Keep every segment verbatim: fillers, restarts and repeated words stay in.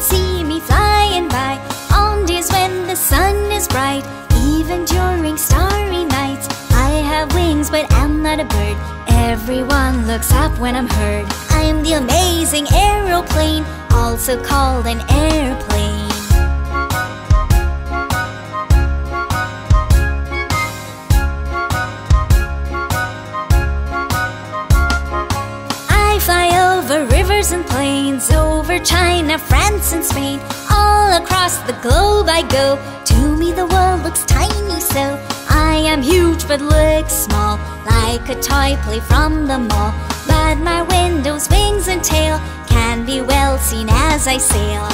see me flying by on days when the sun is bright. Even during starry nights, I have wings but am not a bird. Everyone looks up when I'm heard. I'm the amazing aeroplane, also called an airplane. I fly over rivers and plains, over China, France and Spain. All across the globe I go. To me the world looks tiny, so I am huge but look small, like a toy play from the mall. But my windows, wings and tail can be well seen as I sail.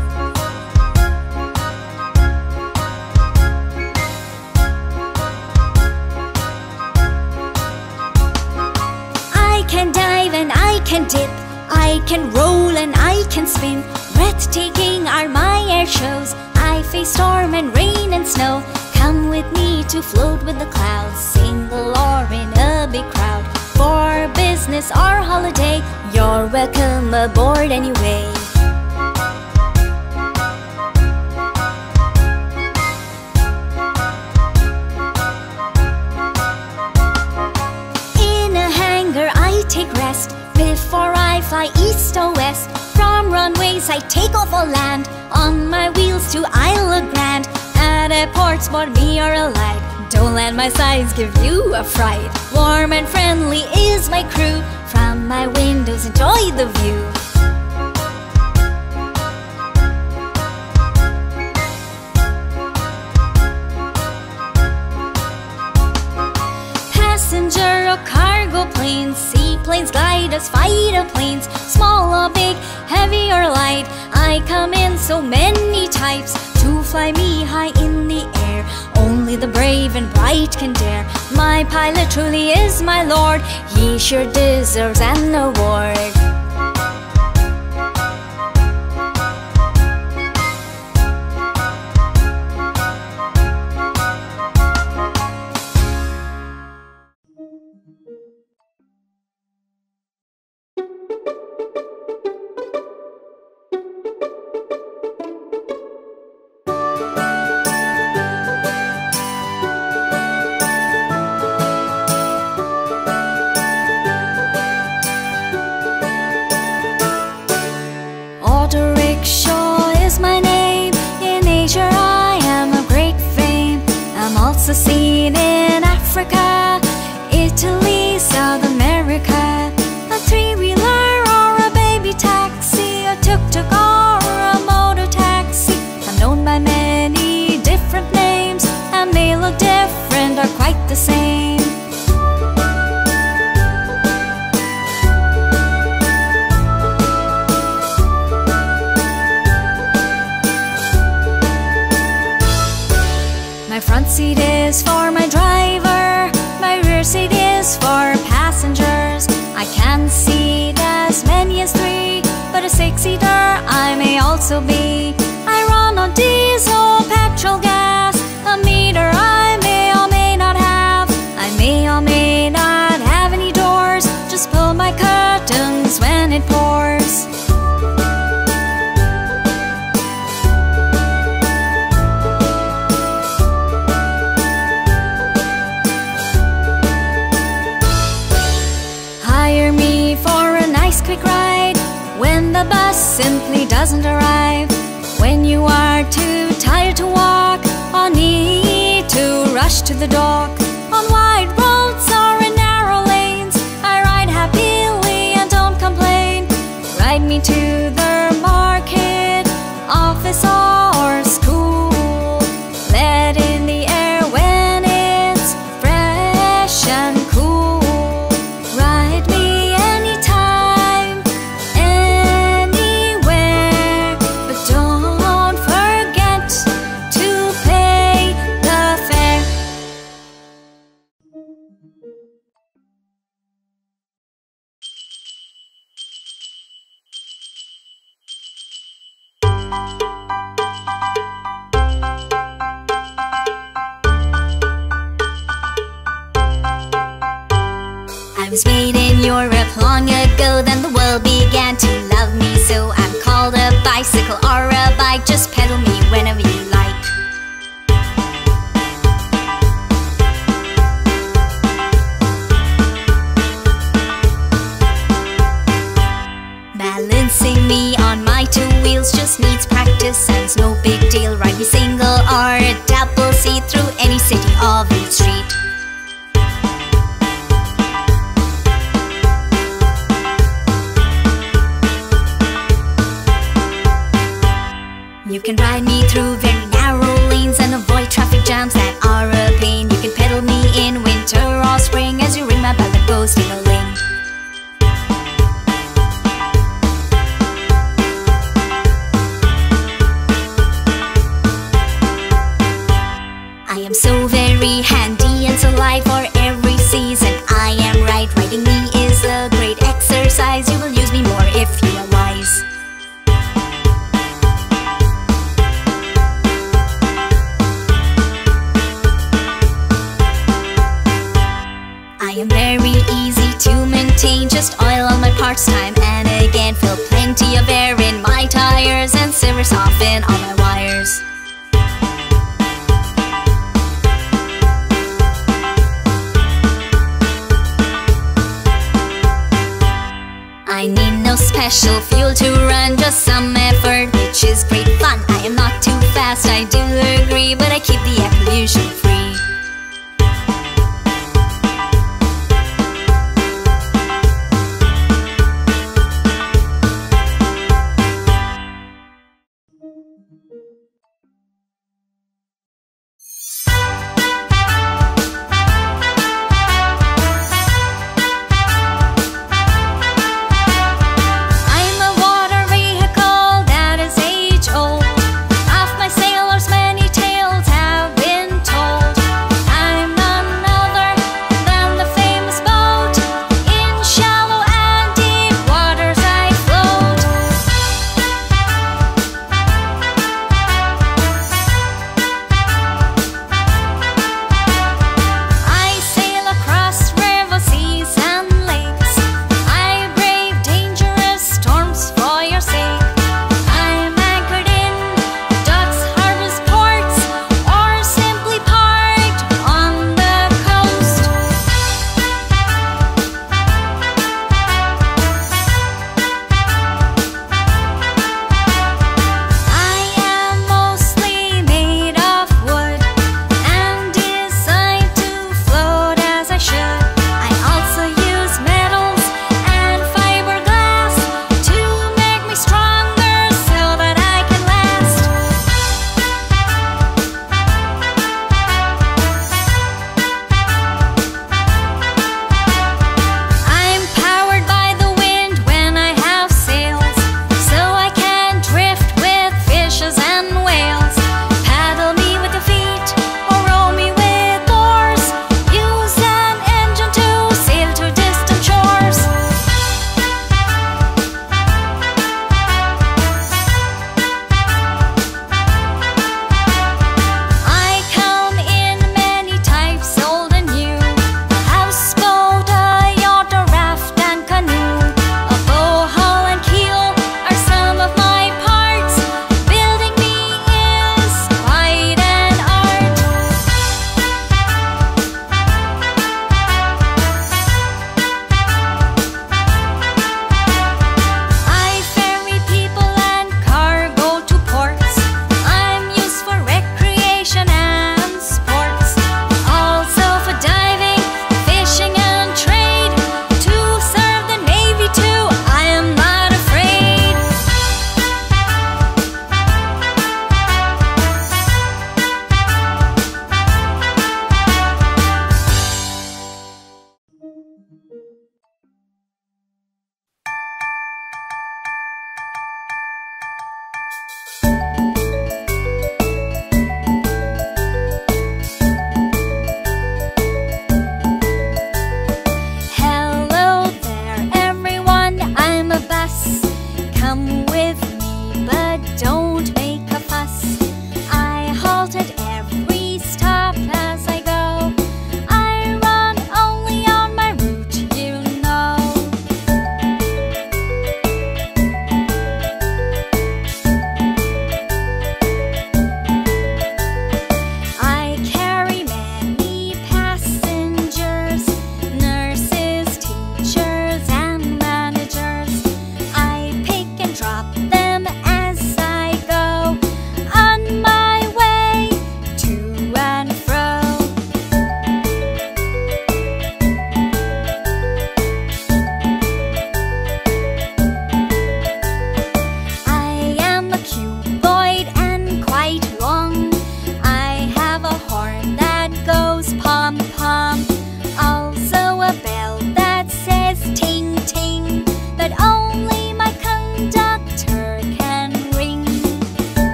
I can dive and I can dip, I can roll and I can spin. Breathtaking are my air shows. I face storm and rain and snow. Come with me to float with the clouds, single or in a big crowd. For business or holiday, you're welcome aboard anyway. In a hangar I take rest before I fly east or west. From runways I take off or land on my wheels to Isle of Grand. At airports, board me or a light. Don't let my size give you a fright. Warm and friendly is my crew. From my windows enjoy the view. Passenger or cargo planes, seaplanes, gliders, fighter planes, small or big, heavy or light. I come in so many types to fly me high in the air. Only the brave and bright can dare. My pilot truly is my lord. He sure deserves an award. Also seen in Africa, Italy, South America. A three-wheeler or a baby taxi, a tuk-tuk or a motor taxi. I'm known by many different names, and they look different or quite the same. My front seat is for my driver, my rear seat is for passengers. I can seat as many as three, but a six-seater I may also be. I run on diesel, petrol, gas, a meter I may or may not have. I may or may not have any doors, just pull my curtains when it pours. Quick ride when the bus simply doesn't arrive. When you are too tired to walk or need to rush to the dock. On wide roads or in narrow lanes, I ride happily and don't complain. Ride me to the market, office or school. Let in the air when it's fresh and cool. Ride me I was made in Europe long ago, then the world began to love me, so I'm called a bicycle or a bike, just pedal me whenever you like. Balancing me on my two wheels just needs practice, and it's no big deal. Ride me single or a double seat through any city or village street. You can ride me through very narrow lanes and avoid traffic jams that are a pain. You can pedal me in winter or spring as you ring my bell that goes ding-a-ling. I am so very handy and so light for every season. I am right, riding me is a great exercise. You will use me more if you are wise. I am very easy to maintain, just oil all my parts time and again. Fill plenty of air in my tires and silver soften all my wires. I need no special fuel to run, just some effort, which is great fun. I am not too fast, I do agree, but I keep the air pollution free. I'm a water vehicle that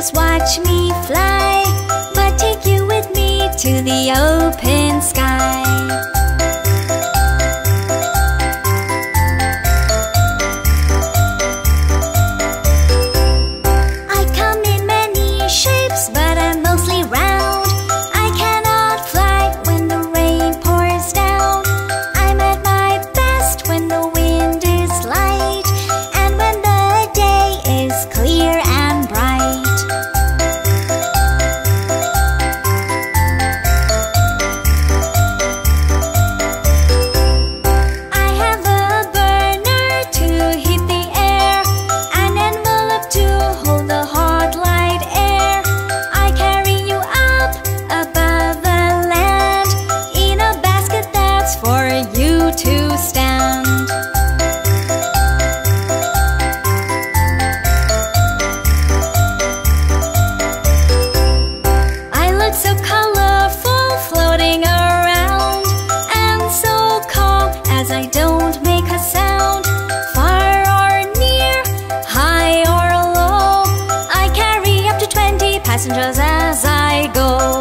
just watch me fly, but take you with me to the open sky. But I'm mostly round. I cannot fly when the rain pours down. I'm at my best when the wind is light, and when the day is clear and bright. I have a burner to heat the air, an envelope to hold the hot light air. Above the land, in a basket that's for you to stand. I look so colorful floating around, and so calm as I don't make a sound. Far or near, high or low, I carry up to twenty passengers as I go.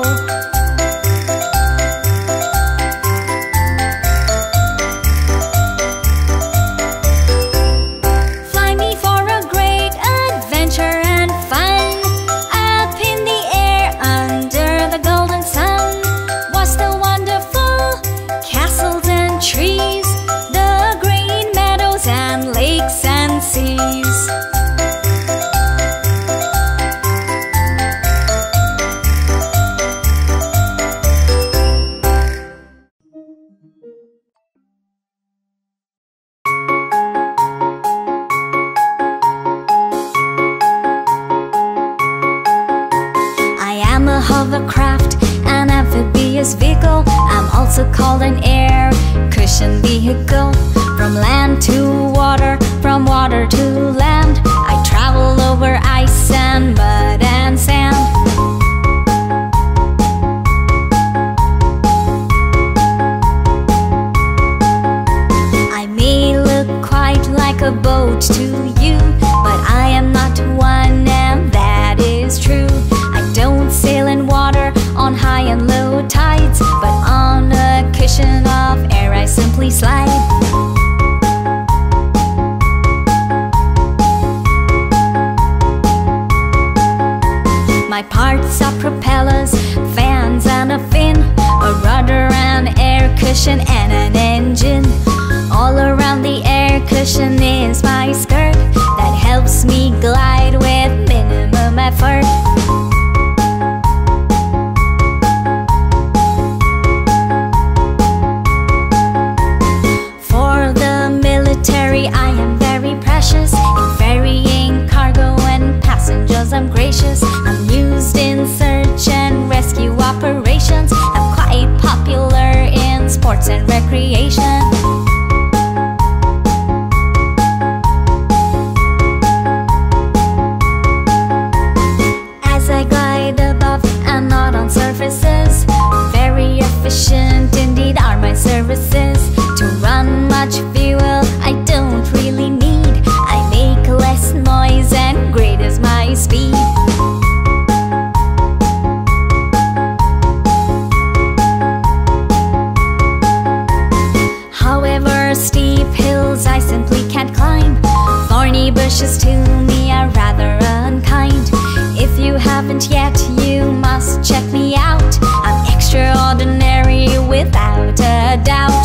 Fly me for a great adventure and fun, up in the air under the golden sun. Watch the wonderful castles and trees, the green meadows and lakes and seas. Hovercraft, an amphibious vehicle. I'm also called an air cushion vehicle. From land to water, from water to land, I travel over ice and mud and sand. I may look quite like a boat to you, but I am not one, and that is true. Don't sail in water on high and low tides, but on a cushion of air I simply slide. My parts are propellers, fans and a fin, a rudder, an air cushion and an engine. All around the air cushion is my skirt that helps me glide with minimum effort. I am very precious in ferrying cargo and passengers. I'm gracious. I'm used in search and rescue operations. I'm quite popular in sports and recreation. As I glide above and not on surfaces, very efficient indeed are my services. To run much fuel I don't really need. I make less noise and great is my speed. However, steep hills I simply can't climb. Thorny bushes to me are rather unkind. If you haven't yet, you must check me out. I'm extraordinary without a doubt.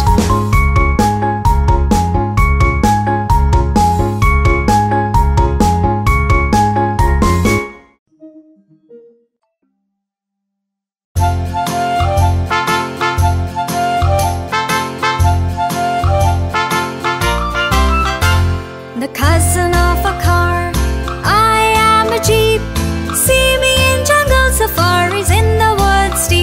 The cousin of a car, I am a jeep. See me in jungle safaris, in the woods deep.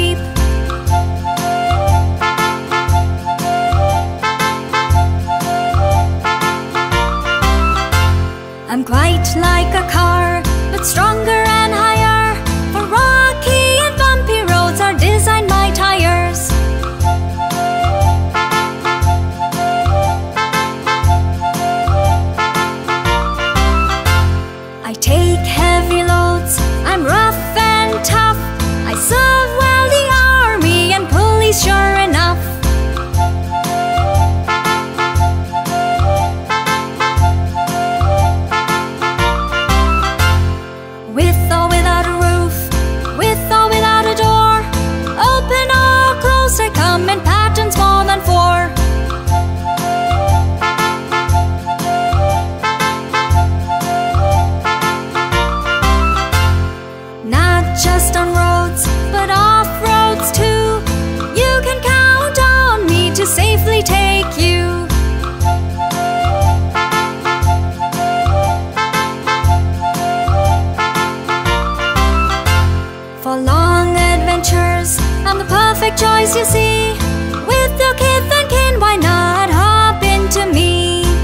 choice, you see. With your kith and kin, why not hop into me?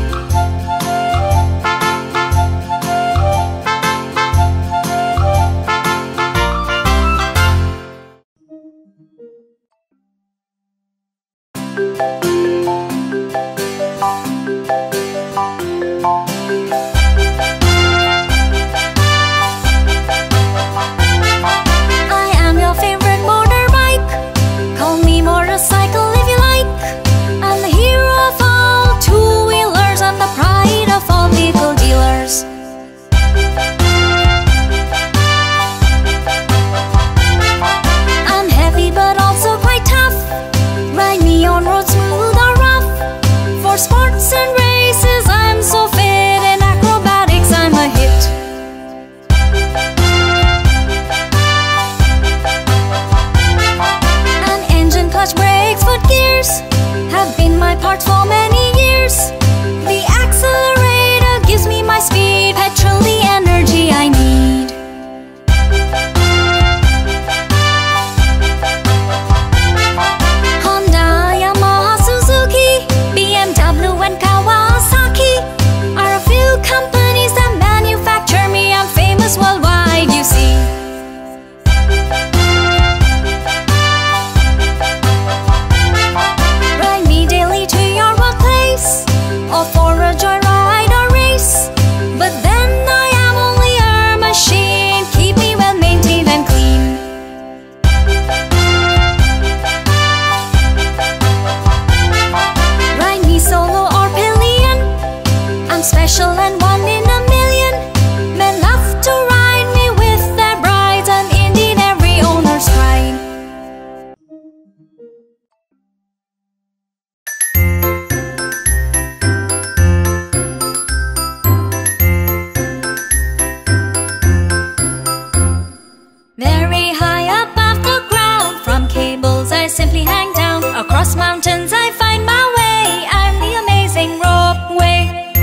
Simply hang down. Across mountains I find my way. I'm the amazing ropeway.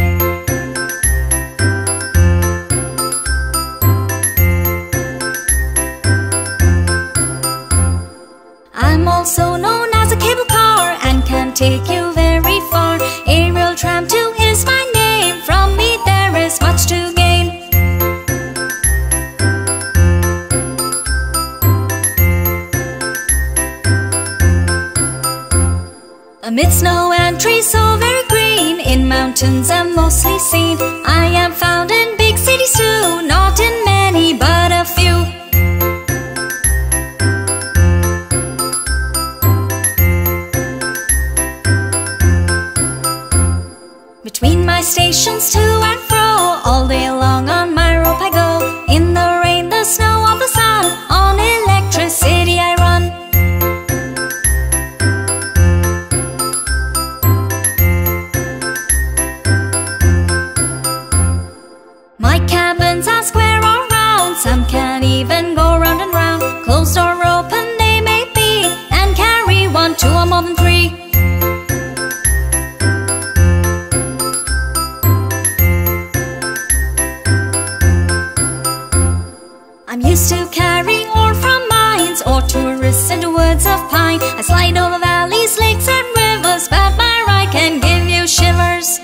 I'm also known as a cable car and can take you very far. Aerial tram too is my name. From me there is much to gain. Amid snow and trees so very green, in mountains I'm mostly seen. I am found in big cities too, not in many but a few. Between my stations to and fro, all day long on my rope I go. In the rain, the snow, or the sun, on electricity I run. My cabins are square or round, some can even go round and round. Closed or open they may be, and carry one, two or more than three. I'm used to carrying ore from mines, or tourists into woods of pine. I slide over valleys, lakes and rivers, but my ride can give you shivers.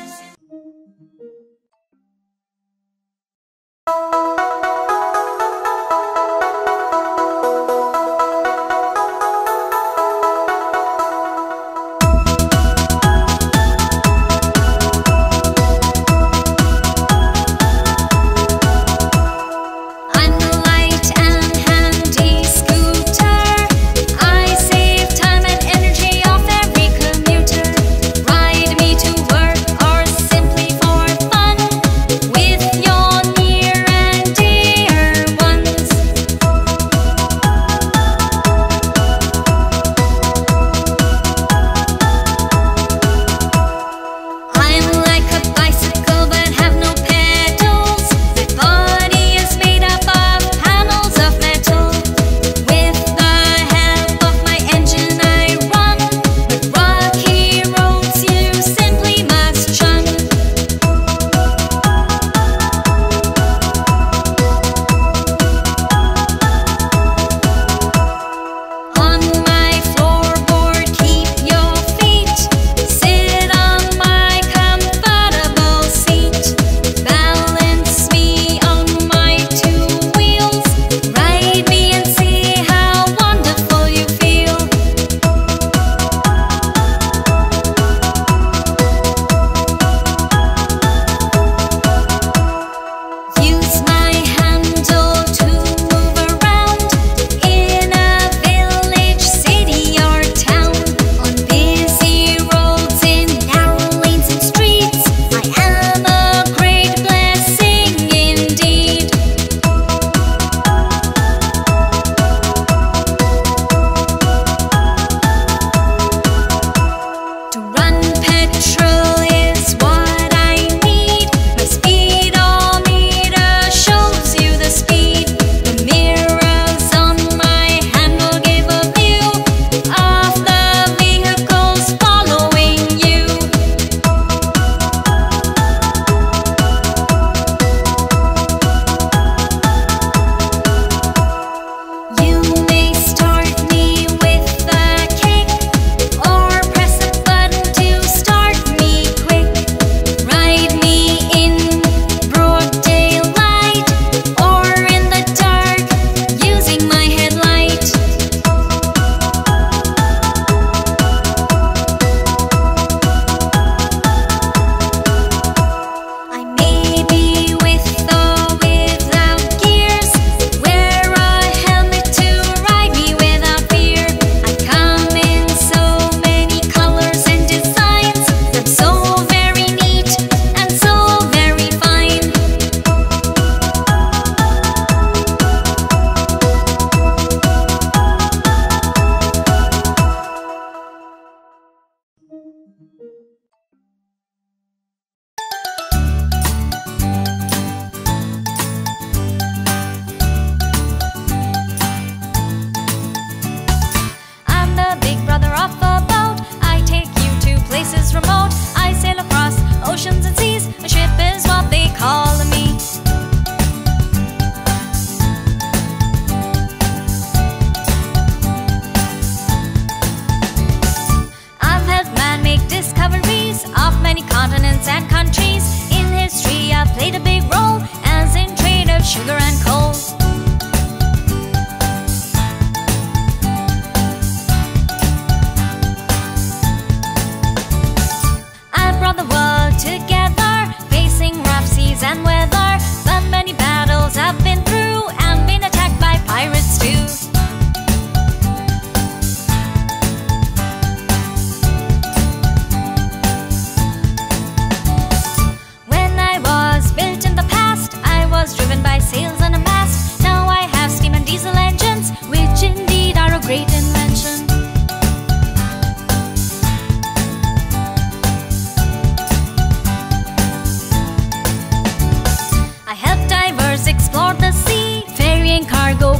With your near and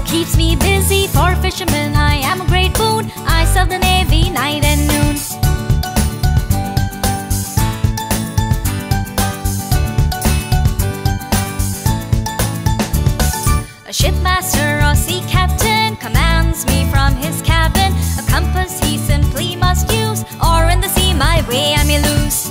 keeps me busy. For fishermen I am a great boon. I serve the Navy night and noon. A shipmaster or sea captain commands me from his cabin. A compass he simply must use, or in the sea my way I may lose.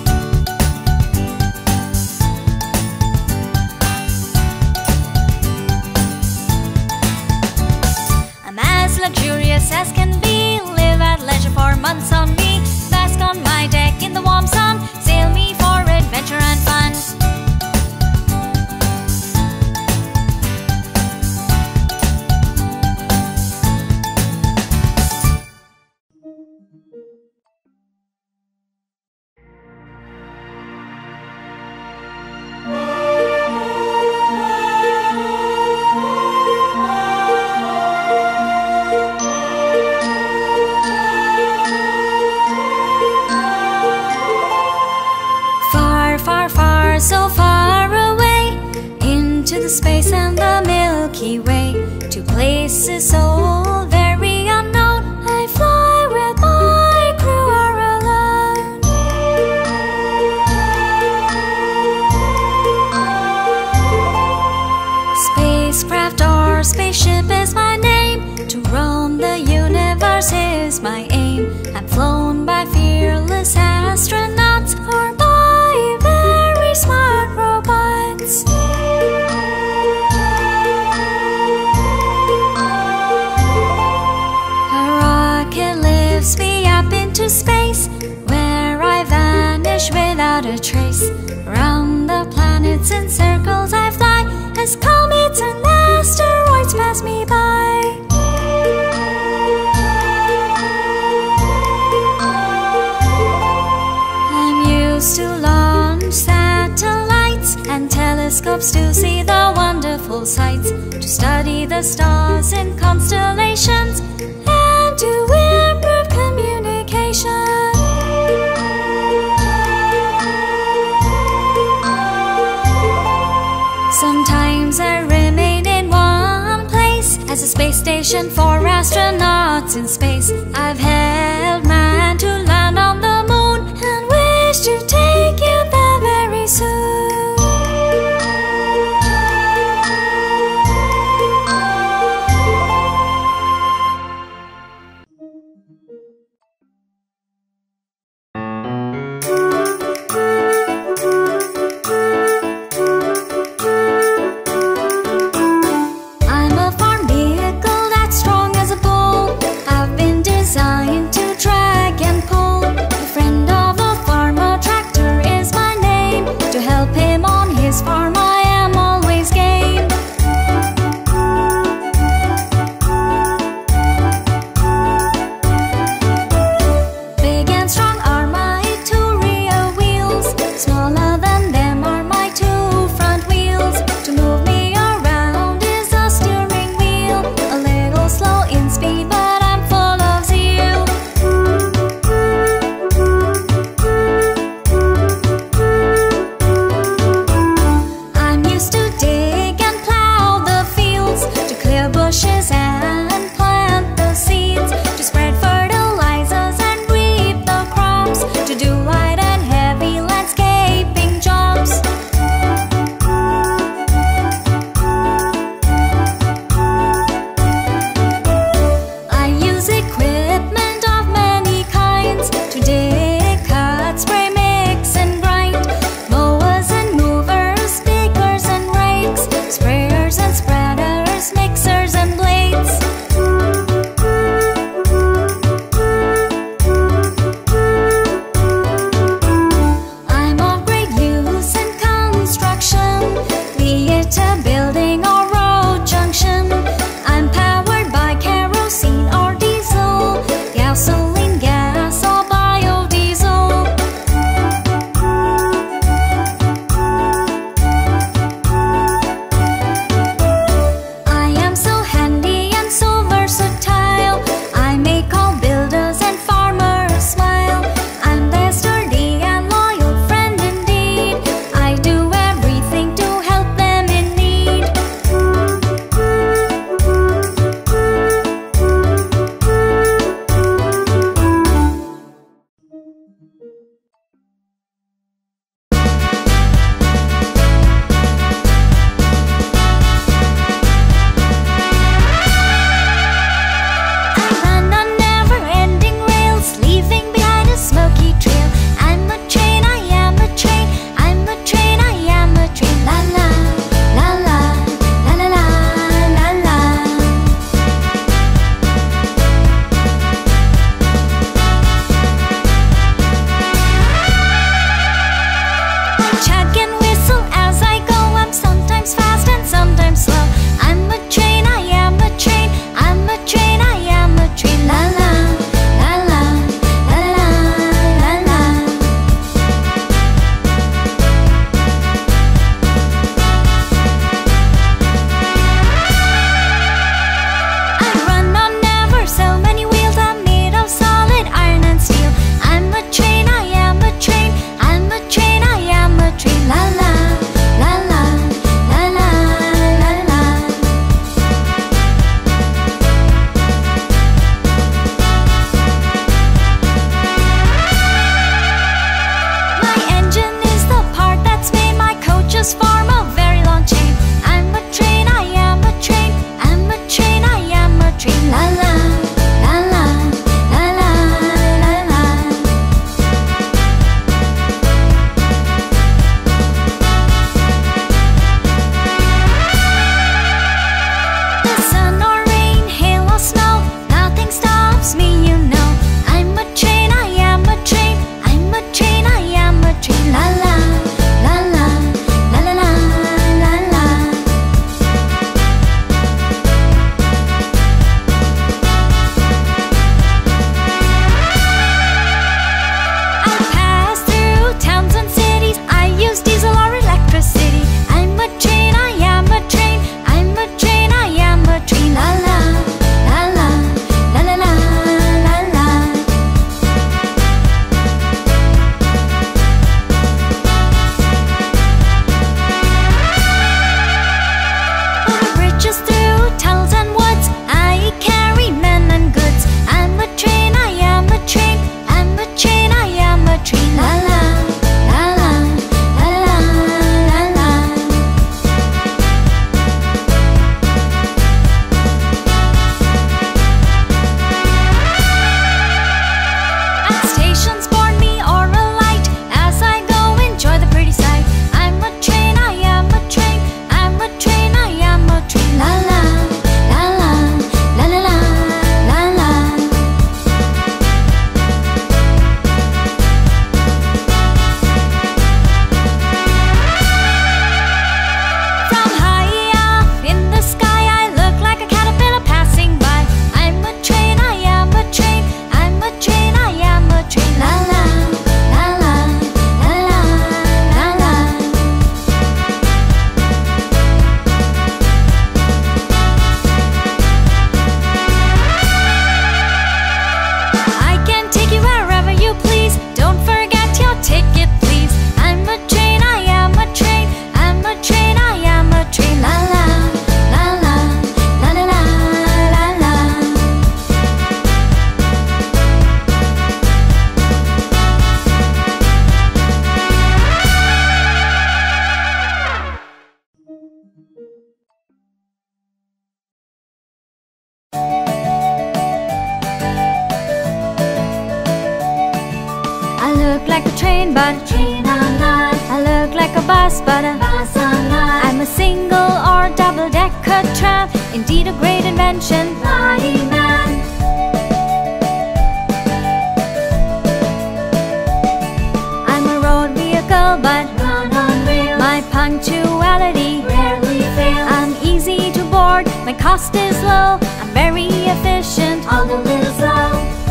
I'm as luxurious as can be, live at leisure for months on me. Bask on my deck in the warm sun, sail me for adventure and fun. So far away, into the space and the Milky Way, to places so very unknown, I fly with my crew all alone. Spacecraft or spaceship is my name, to roam the universe is my aim. I'm flown by fearless astronauts or by very smart robots. A rocket lifts me up into space, where I vanish without a trace. Round the planets in circles I fly, as comets and asteroids pass me by. To launch satellites and telescopes to see the wonderful sights, to study the stars and constellations, and to improve communication. Sometimes I remain in one place, as a space station for astronauts in space. I've held man to land on the moon, and wish to take you there very soon. I'm a farm vehicle that's strong as a bull. I've been designed to drive like a train, but a train I'm not. I look like a bus, but a Bus I'm not. I'm a single or double-decker tram, indeed a great invention. Flying man. I'm a road vehicle, but Run on rails. my punctuality Rarely fails. I'm easy to board, my cost is low, I'm very efficient. Although little slow.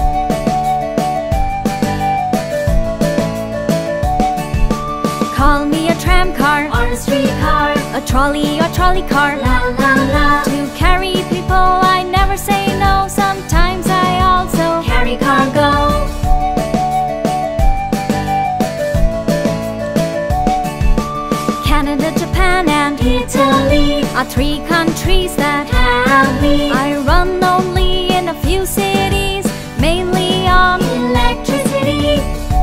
Call me a tram car, Or a streetcar. a trolley or trolley car. La la la. To carry people I never say no, sometimes I also Carry cargo. Canada, Japan and Italy. are three countries that Have me. I run only in a few cities, mainly on Electricity.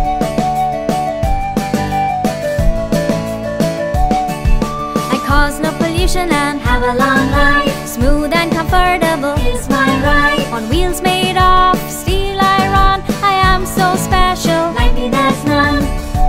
I cause no pollution and Have a long life. smooth and comfortable. Is my right. On wheels made of steel I run, I am so special. Like me there's none.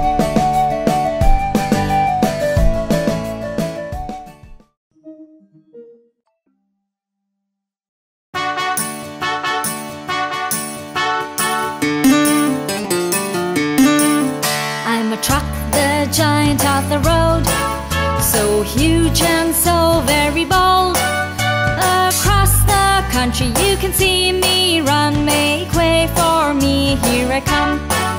I'm a truck, the giant of the road, so huge and so very bold. Across the country you can see me run, make way for me, here I come.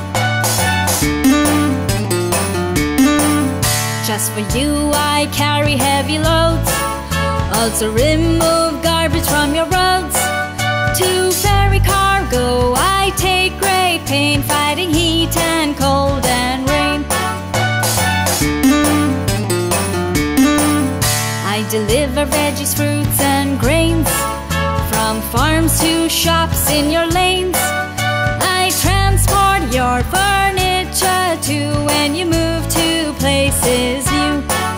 Just for you I carry heavy loads, also remove garbage from your roads. To ferry cargo I take great pain, fighting heat and cold and rain. I deliver veggies, fruits and grains, from farms to shops in your lanes. I transport your furniture too when you move to places new.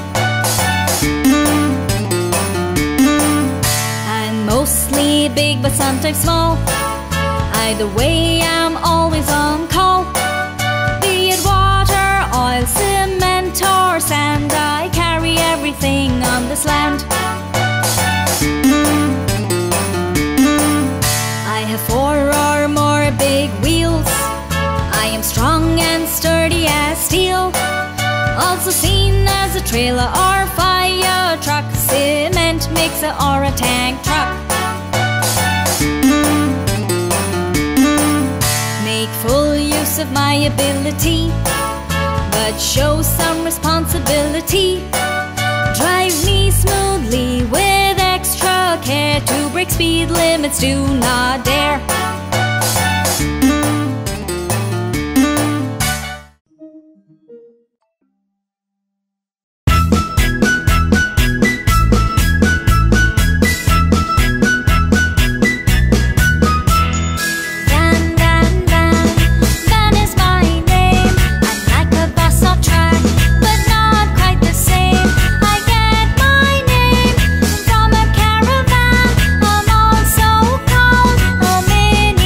I'm mostly big but sometimes small, either way I'm always on call. Be it water, oil, cement or sand, I carry everything on this land. I have four or more big wheels, I am strong and sturdy as steel, also seen as a trailer or fire truck, cement mixer or a tank truck. Make full use of my ability, but show some responsibility. Drive me smoothly with extra care, to break speed limits do not dare. From a caravan, I'm also called a mini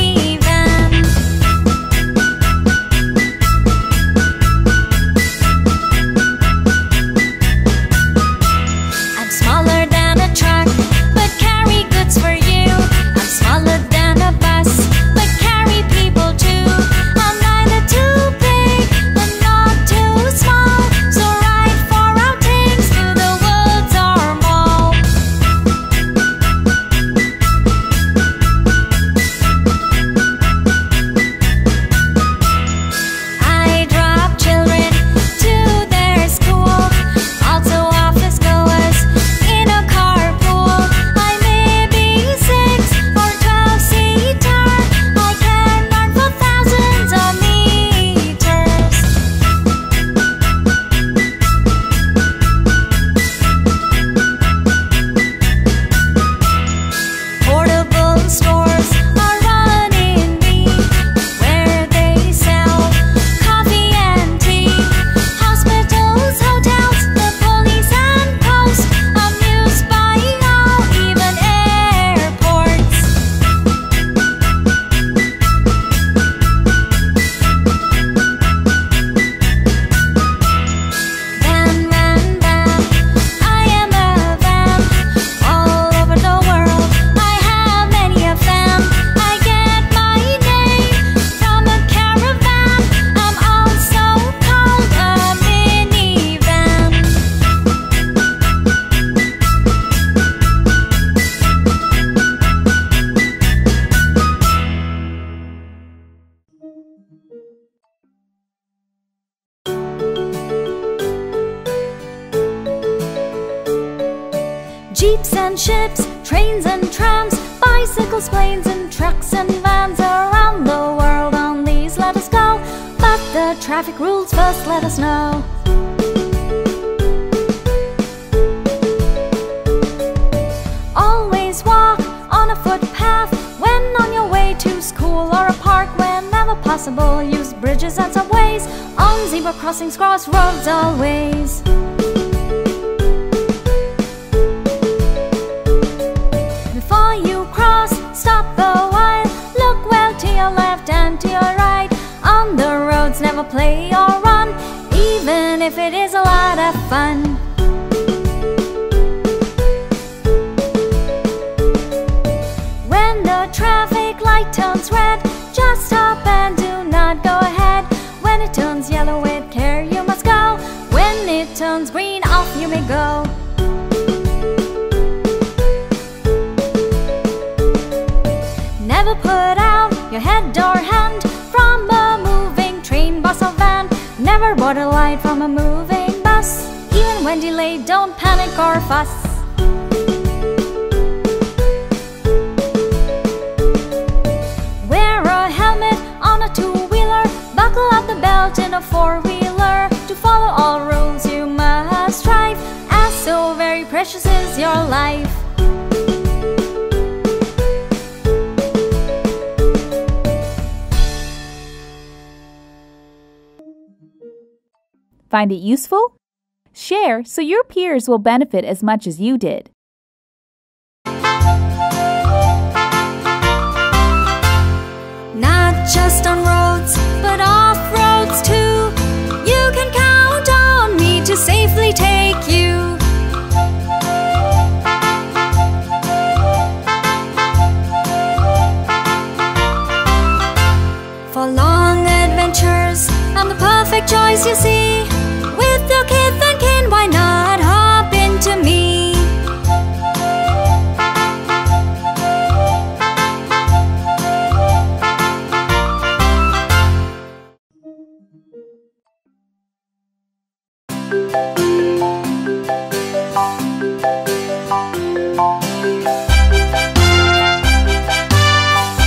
autos, planes and trucks and vans around the world. On these let us go, but the traffic rules first let us know. Always walk on a footpath when on your way to school or a park. Whenever possible, use bridges and subways. On zebra crossings, cross roads always. Before you cross, stop a while. Look well to your left and to your right. On the roads, never play or run, even if it is a lot of fun. When the traffic light turns red, just stop and do not go ahead. When it turns yellow, with care you must go. When it turns green, off you may go. Never put out your head or hand from a moving train, bus or van. Never board a light from a moving bus. Even when delayed, don't panic or fuss. Wear a helmet on a two-wheeler. Buckle up the belt in a four-wheeler. To follow all rules you must strive, as so very precious is your life. Find it useful? Share so your peers will benefit as much as you did. Not just on roads, but off roads too. You can count on me to safely take you. For long adventures, I'm the perfect choice you see. With your kith and kin, why not hop into me?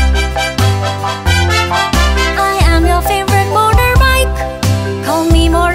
I am your favorite motorbike. Call me more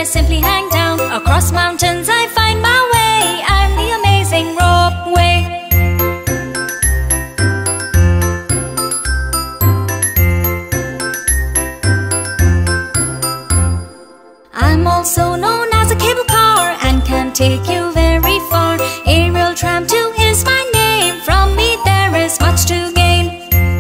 simply hang down. Across mountains I find my way. I'm the amazing ropeway. I'm also known as a cable car and can take you very far. Aerial tram too is my name. From me there is much to gain.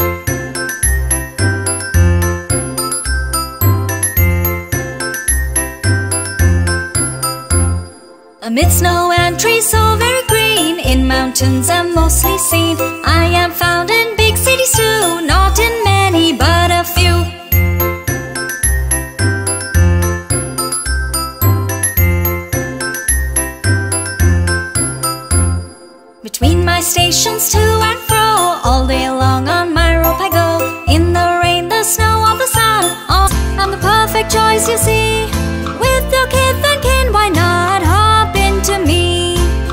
Amid snow and trees so very green, in mountains I'm mostly seen. I am found in big cities too, not in many but a few. Between my stations to and fro, all day long on my rope I go. In the rain, the snow, or the sun, oh, I'm the perfect choice you see. With your kith and kin, why not hop into me?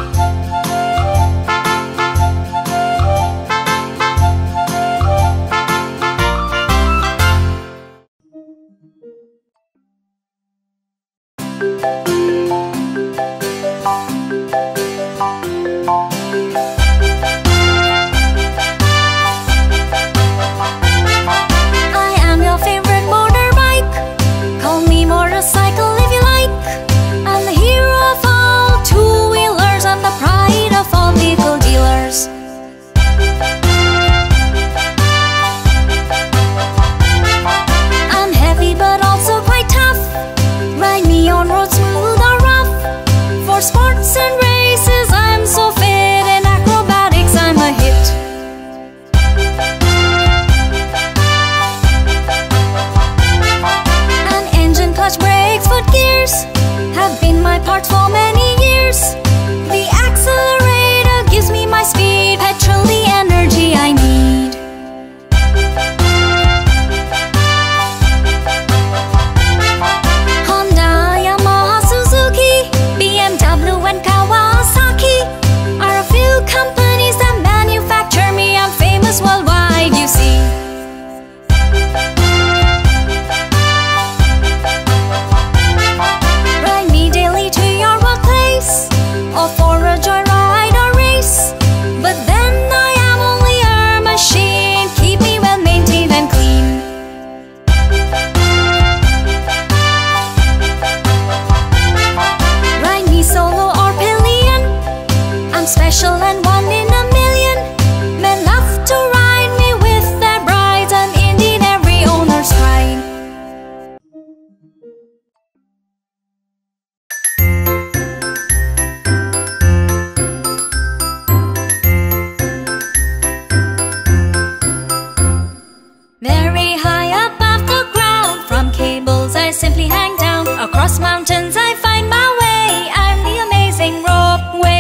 Across mountains I find my way. I'm the amazing ropeway.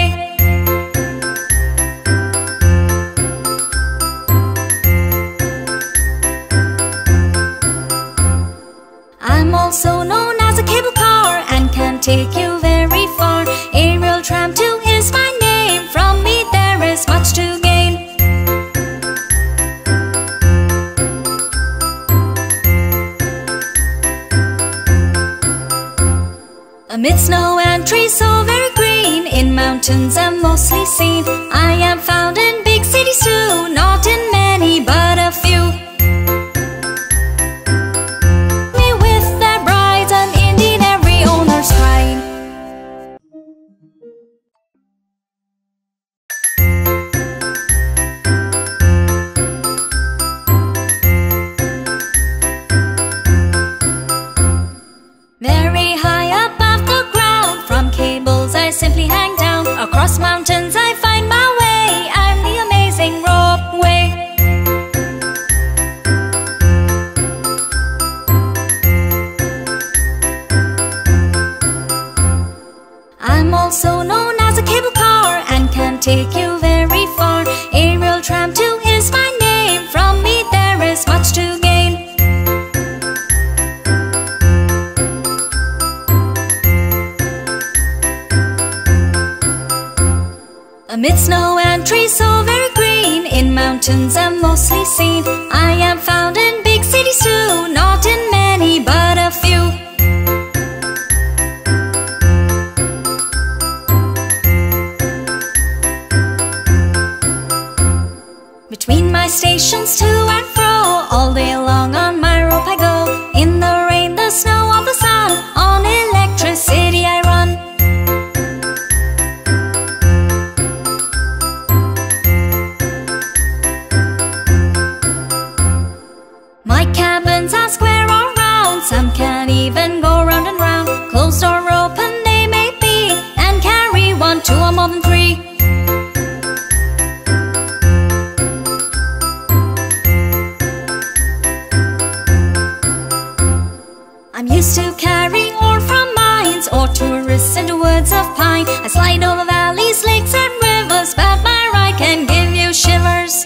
I'm also known as a cable car and can take you very far. Aerial tram too is my name. From me there is much to gain. Amid snow and trees so very green, in mountains I'm mostly seen. I am found in big cities too, not in many but a few. Me with their brides and indeed every owner's pride. Very high up I simply hang down. Across mountains I find my way. I'm the amazing ropeway. I'm also known as a cable car and can take you very far. Aerial tram too is my name. From me there is much to gain. Amid snow and trees so very green, in mountains I'm mostly seen. I am found in big cities too, not in many but a few. carry ore from mines, or tourists in the woods of pine. I slide over valleys, lakes and rivers, but my ride can give you shivers.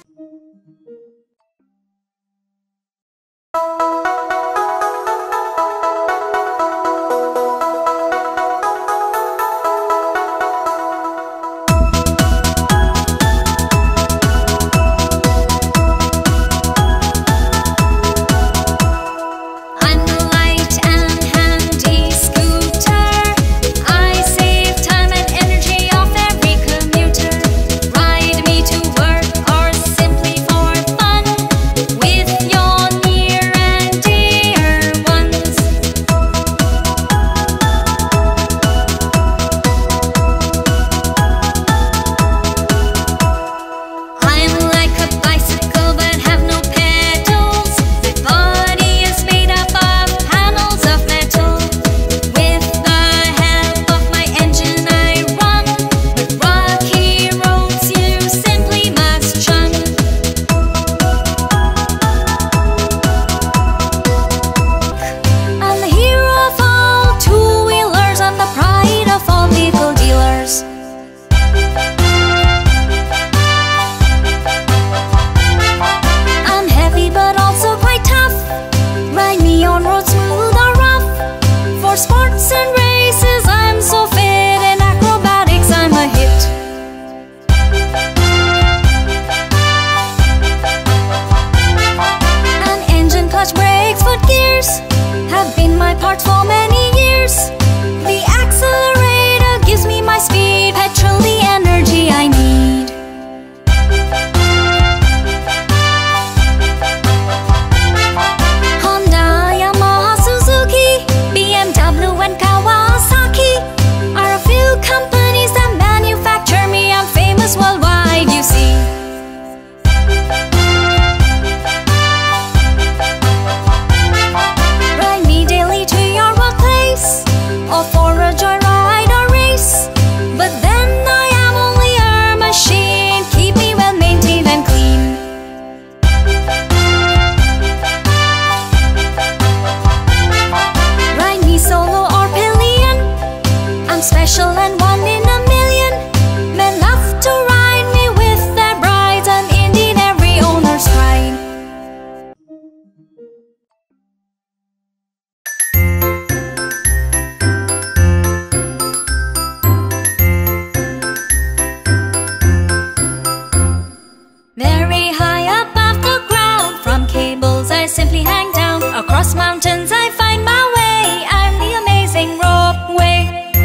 Across mountains I find my way. I'm the amazing ropeway.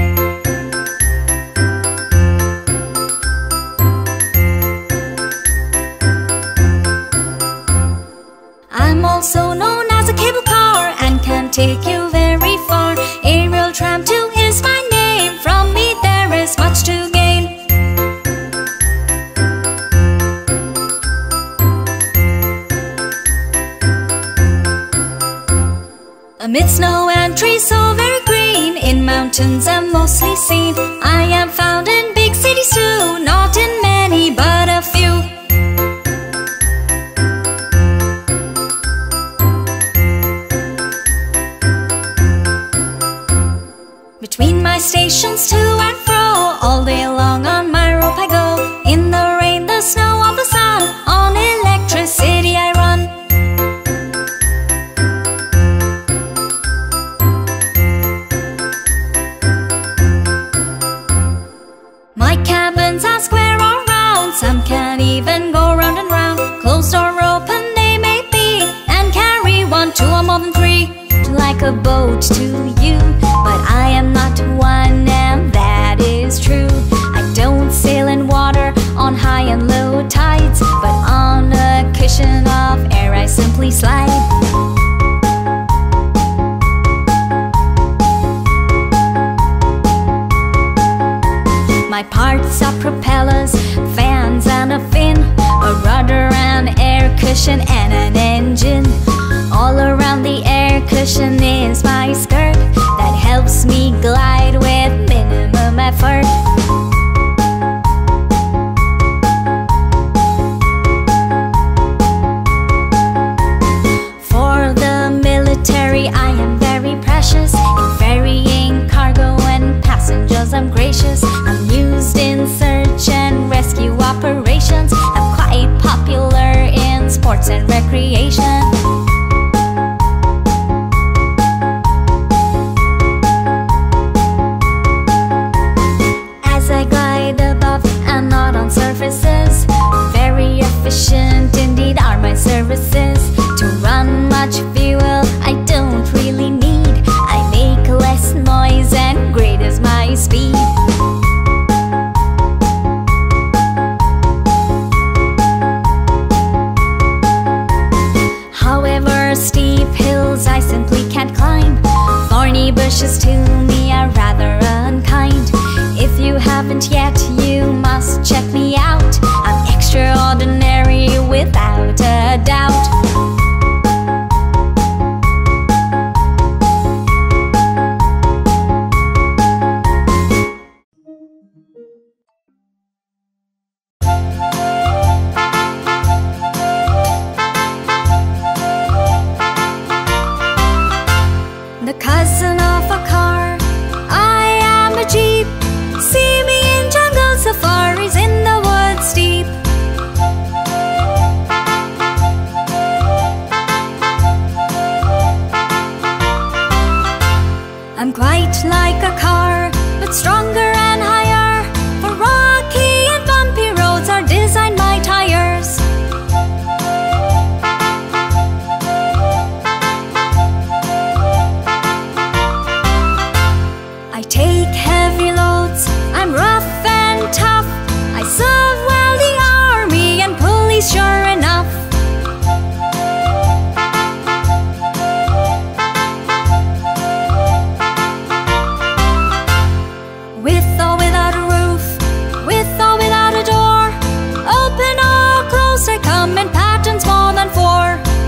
I'm also known as a cable car and can take you very far. Aerial tram too is my name. From me there is much to gain. Amid snow and trees so very green, in mountains I'm mostly seen. I am found in big cities too, not in many but a few. Between my stations to and fro, all day long on my rope I go. In the rain, the snow, or the sun, on electricity I run. My cabins are square or round, some can even go round and round. Closed or open they may be, and carry one, two or more than three. Like a boat to you, but I am not one, and that is true. I don't sail in water on high and low tides, but on a cushion of air I simply slide. My parts are propellers, fans and a fin, a rudder, an air cushion and an engine. All around the air cushion is my skirt that helps me glide with minimum effort. For the military I am very precious. In ferrying cargo and passengers I'm gracious. I'm used in search and rescue operations. I'm quite popular in sports and recreation. As I glide above and not on surfaces, very efficient indeed are my services. To run much fuel I don't really need. I make less noise and great is my speed. However, steep hills I simply can't climb. Thorny bushes to me are rather unkind. If you haven't yet, you must check me out. I'm extraordinary without a doubt. The cousin of a car, I am a jeep. See me in jungle safaris in the woods deep. I'm quite like a car, but stronger and higher. For rocky and bumpy roads are designed my tires. I take heavy loads, I'm rough and tough. I serve well the army and police sure enough. With or without a roof, with or without a door, open or close I come in patterns more than four.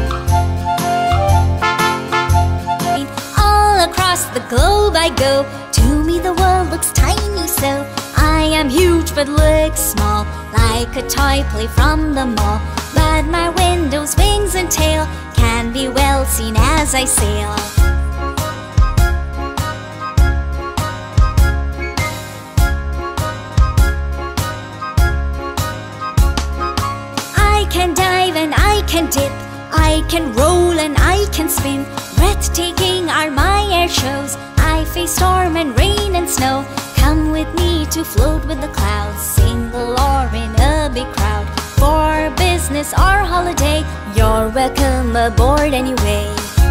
All across the globe I go. To me the world looks tiny, so I am huge but look small, like a toy play from the mall. But my windows, wings and tail can be well seen as I sail. I can dive and I can dip, I can roll and I can spin. Breathtaking are my air shows. I face storm and rain and snow. Come with me to float with the clouds, single or in a big crowd. For business or holiday, you're welcome aboard anyway.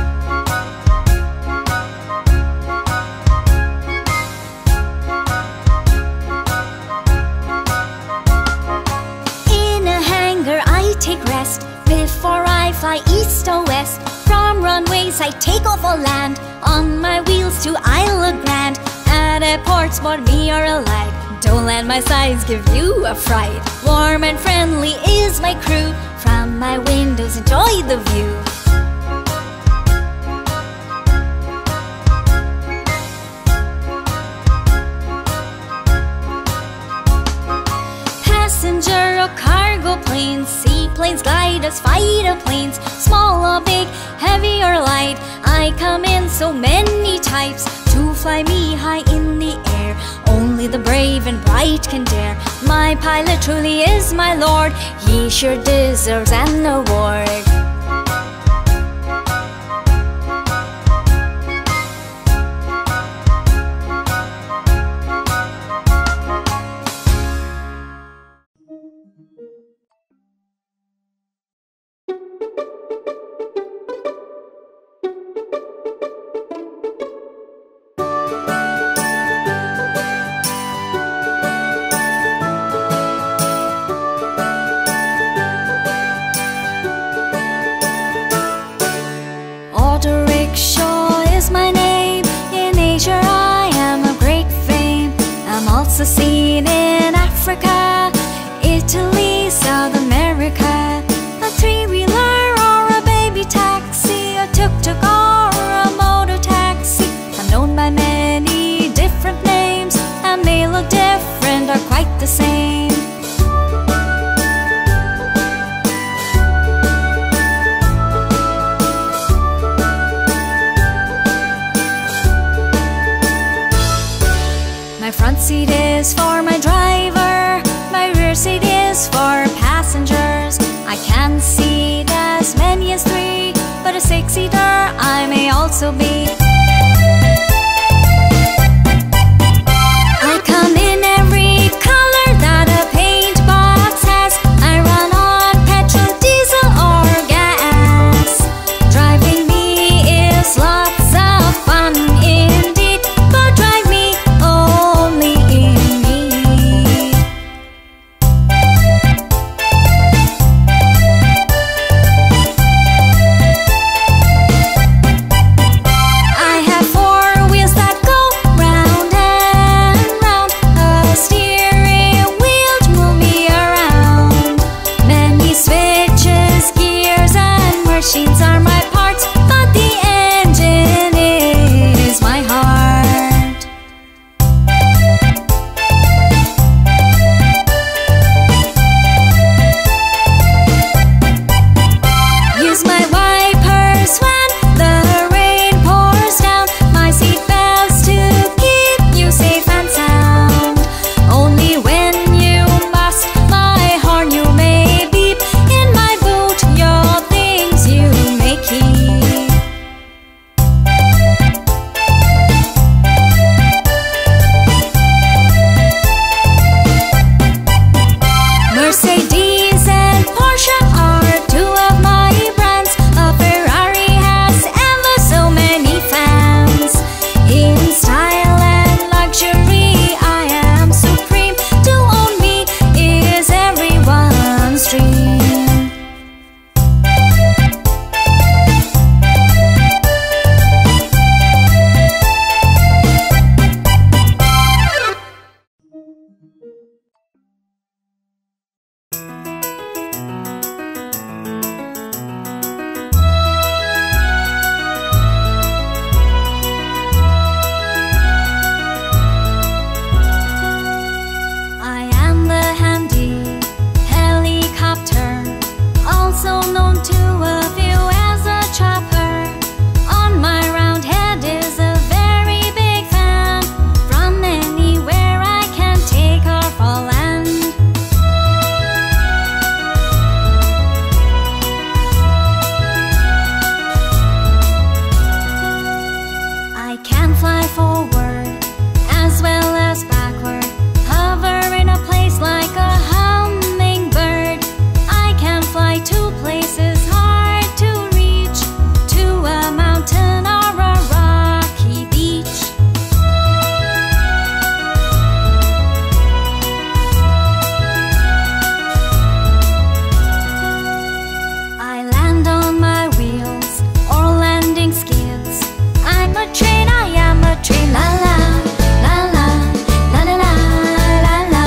In a hangar I take rest before I fly east or west. From runways I take off or land on my wheels to Isle of Grand. At airports, board me or alike. Don't let my size give you a fright. Warm and friendly is my crew. From my windows, enjoy the view. Passenger or cargo planes, seaplanes, gliders, fighter planes, small or big, heavy or light. I come in so many types to fly me high in the air. Only the brave and bright can dare. My pilot truly is my lord. He sure deserves an award. Seen in Africa, Italy, South America. A three-wheeler or a baby taxi, a tuk-tuk or a motor taxi. I'm known by many different names, and they look different or quite the same. front seat is for my driver, my rear seat is for passengers. I can seat as many as three, but a six-seater I may also be. I come in every color that a paint box has. I run on petrol, diesel or gas. Driving me is lots of fun indeed, but drive me only in need. I have four wheels that go round and round, a steering wheel to move me around. Many switches, gears and machines are my parts, but the engine is my heart. Use my wipers when the rain pours down, my seat belts to keep you safe and sound. Only when you must, my horn you may beep. In my boot, your things you may keep. Mercedes and Porsche are two of my brands. A Ferrari has ever so many fans. In style and luxury I am supreme. To own me is everyone's dream. I am the handy helicopter, also known to a few as a chopper. On my round head is a very big fan. From anywhere I can take off or land. I can fly forward as well as backward, hover in a place like a hummingbird. I can fly to places hard to reach, to a mountain or a rocky beach. I land on my wheels or landing skids. I'm a train, I am a train. La la, la la, la la la, la la.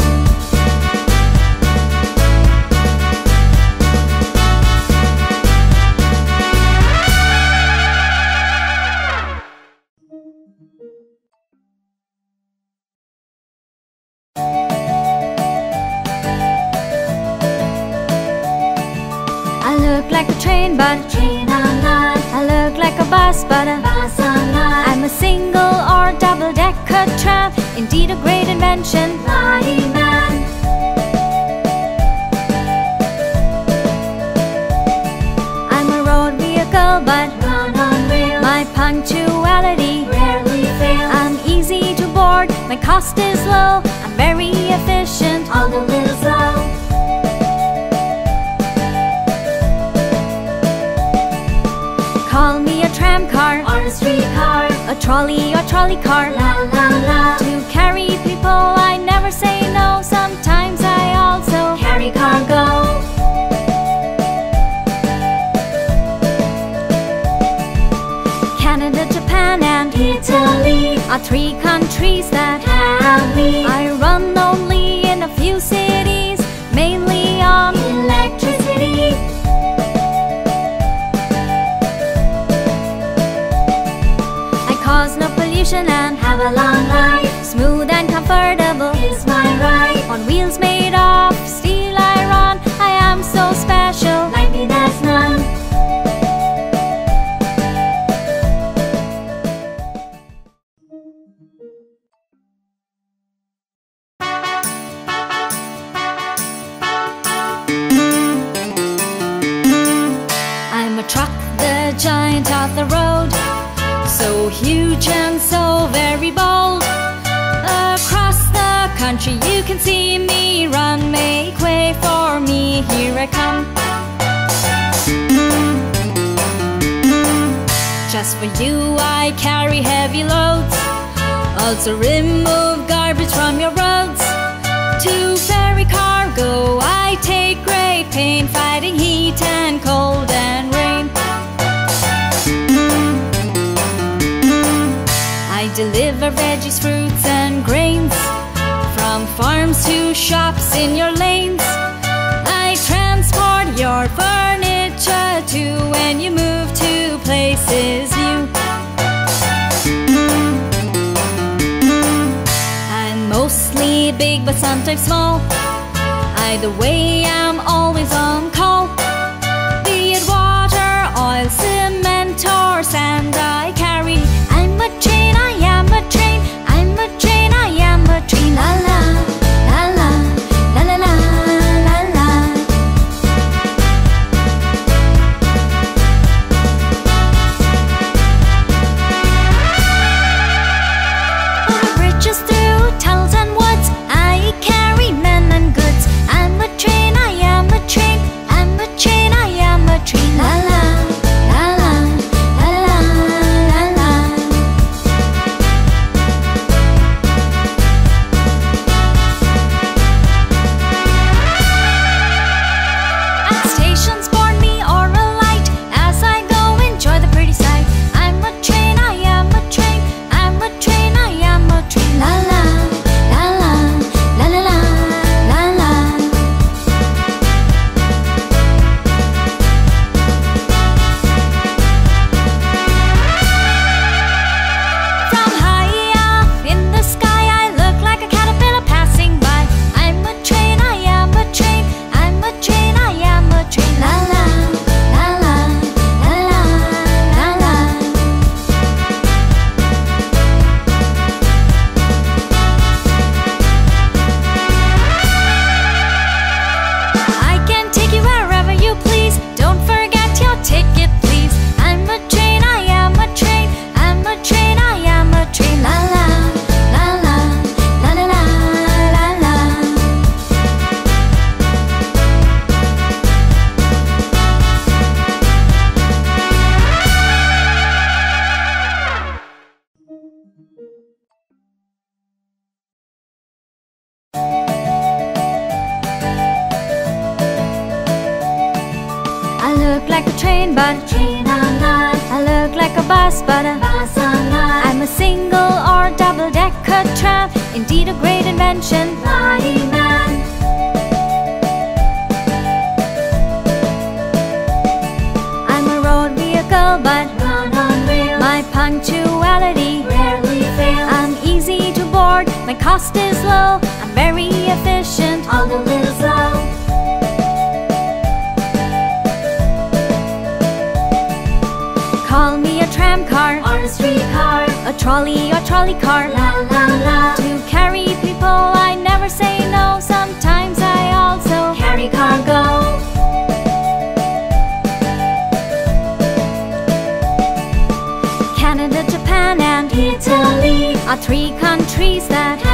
I look like a train, but a train I'm not. I look like a bus, but a bus I'm not. I'm a single or double-decker tram, indeed a great invention. Mighty man. I'm a road vehicle, but run on rails. My punctuality rarely fails. I'm easy to board, my cost is low. I'm very efficient, although little slow. Call me a tram car or a streetcar, a trolley or trolley car. La la la. To carry people I never say no. Sometimes I also carry cargo. Canada, Japan and Italy are three countries that have me. I run only in a few cities, mainly on electricity. I cause no pollution and have a long life. Smooth and comfortable is my ride. On wheels made of steel I run. I am so special, like me there's none. I come. Just for you I carry heavy loads, also remove garbage from your roads. To ferry cargo I take great pain, fighting heat and cold and rain. I deliver veggies, fruits and grains, from farms to shops in your lanes. I transport your furniture too when you move to places new. I'm mostly big but sometimes small, either way I'm always on call. Be it water, oil, cement or sand I carry. I'm a train, I am a train, I'm a train, I am a train. La la, la la, la la la, la la. Over bridges through tunnels and woods I carry men and goods. I'm a train, I am a train, I'm a train, I am a train. La la, la la, la la, la la. At stations board me or alight, as I go enjoy the pretty sight. I'm a train, I am a train, I'm a train, I am a train. La la, la la, la la la, la la. From high up in the sky I look like a caterpillar passing by. I'm a train, I am a train, I'm a train, I am a train. La la, la la, la la, la la. I can take you wherever you please, don't forget your ticket please. I'm a train, I am a train, I'm a train, I am a train. La la, la la, la la la, la la. I look like a train, but a train I'm not. I look like a bus, but a bus I'm not. I'm a single or double-decker tram, indeed a great invention. Mighty man. I'm a road vehicle, but run on rails. My punctuality rarely fails. I'm easy to board, my cost is low. I'm very efficient, although a little slow. Call me a tram car or a streetcar, a trolley or trolley car. La la la. To carry people I never say no. Sometimes I also carry cargo. Canada, Japan and Italy are three countries that